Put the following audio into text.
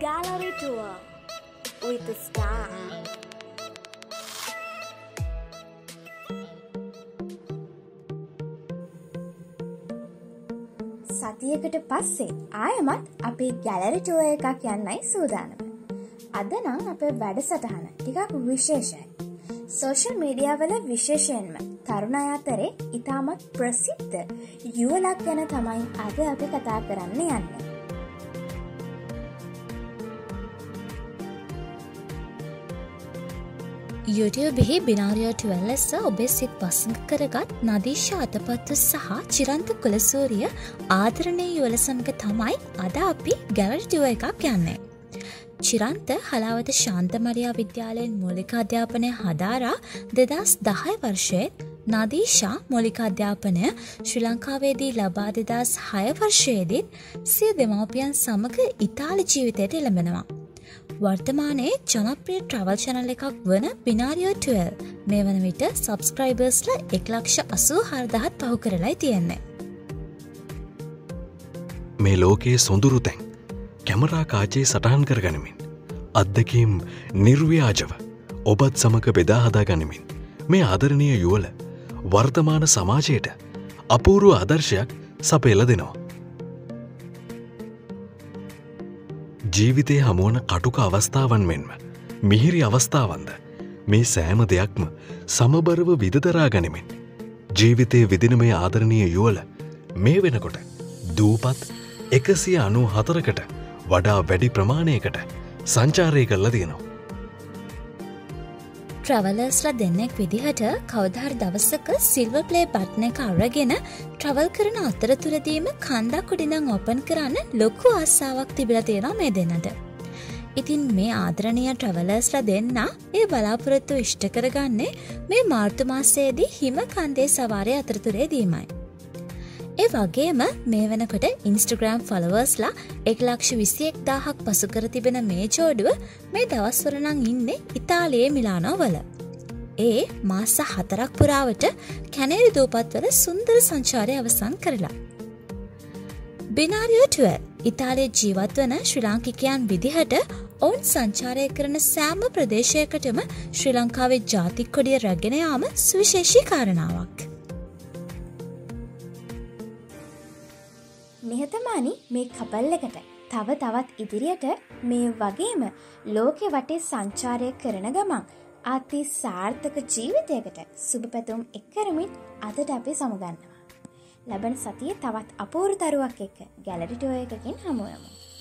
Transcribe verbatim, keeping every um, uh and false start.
Gallery tour with the star. සතියකට පස්සේ ආයමත් අපේ ගැලරි ටුවර් එකක් යන්නයි සූදානම. අද නම් අපේ වැඩසටහන ටිකක් විශේෂයි. සෝෂල් මීඩියා වල විශේෂයෙන්ම තරුණ අය අතරේ ඉතාමත් ප්‍රසිද්ධ යුවලක් ගැන තමයි අද අපි කතා කරන්න යන්නේ. YouTubeෙහි බිනාරියෝ ටුවෙල් ලෙස ඔබේ සිත් වසඟ කරගත් නදීෂා අතපත්තු සහ චිරන්ත කුලසූරිය ආදරණීය යුවල සමග තමයි අද අපි ගැලරි ටුවර් එකක් යන්නේ. චිරන්ත හලාවත ශාන්ත මරියා විද්‍යාලයෙන් මූලික අධ්‍යාපනය හදාරා දෙදහස් දහය වර්ෂයේ නදීෂා මූලික අධ්‍යාපනය ශ්‍රී ලංකාවේදී ලබා දෙදහස් හය වර්ෂයේදී සිය දෙමව්පියන් සමග ඉතාලි ජීවිතයට එළඹෙනවා. වර්තමානයේ ජනප්‍රිය ට්‍රවල් චැනල් එකක් වන බිනාරියෝ ටුවෙල් මේ වන විට සබ්ස්ක්‍රයිබර්ස්ලා එක ලක්ෂ අසූ හාරදහස් පහු කරලායි තියෙන්නේ. මේ ලෝකයේ සොඳුරු තැන් කැමරා කාචේ සටහන් කරගනිමින් අත්දැකීම් නිර්ව්‍යාජව ඔබත් සමග බෙදා හදා ගනිමින් මේ ආදරණීය යුවල වර්තමාන සමාජයට අපූර්ව ආදර්ශයක් සපයලා දෙනවා. ජීවිතයේ හමුවන කටුක අවස්ථාවන් මෙන්ම මිහිරි අවස්ථාවන්ද මේ සෑම දෙයක්ම සමබරව විදදරා ගනිමින් ජීවිතයේ විදින මේ ආදරණීය යුවල මේ වෙනකොට දූපත් එකසිය අනූ හතරකට වඩා වැඩි ප්‍රමාණයකට සංචාරය කරලා තියෙනවා. ට්‍රවලර්ස්ලා දෙන්නෙක් විදිහට කවදා හරි දවසක සිල්වර් ප්ලේ බටන් එක අරගෙන ට්‍රවල් කරන අතරතුරදීම කන්දක් උඩින්නම් ඕපන් කරන්න ලොකු ආසාවක් තිබිලා තියෙනවා මේ දෙන්නට. ඉතින් මේ ආදරණීය ට්‍රවලර්ස්ලා දෙන්න ඒ බලාපොරොත්තු ඉෂ්ට කරගන්නේ මේ මාර්තු මාසයේදී හිම කන්දේ සවාරය අතරතුරේදීමයි. ඒ වගේම මේ වෙනකොට ඉන්ස්ටාග්‍රෑම් ෆොලෝවර්ස්ලා එක ලක්ෂ විසි එක් දාහක් පසු කර තිබෙන මේ ජෝඩුව මේ දවස්වල නම් ඉන්නේ ඉතාලියේ මිලානෝ වල. ඒ මාස හතරක් පුරාවට කැනේරි දූපත්වල සුන්දර සංචාරය අවසන් කරලා. බිනාරියෝ ටුවෙල් ඉතාලියේ ජීවත් වන ශ්‍රී ලාංකිකයන් විදිහට ඔවුන් සංචාරය කරන සෑම ප්‍රදේශයකටම ශ්‍රී ලංකාවේ ජාතික කොඩිය රැගෙන යාම සුවිශේෂී කාරණාවක්. නිහතමානි මේ කපල් එකට තව තවත් ඉදිරියට මේ වගේම ලෝකෙ වටේ සංචාරය කරන ගමන් අති සාර්ථක ජීවිතයකට සුබ පැතුම් එක් කරමින් අදට අපි සමුගන්නවා. ලබන සතියේ තවත් අපූර්ව තරුවක් එක්ක ගැලරි ටුවර් එකකින් හමු වෙමු.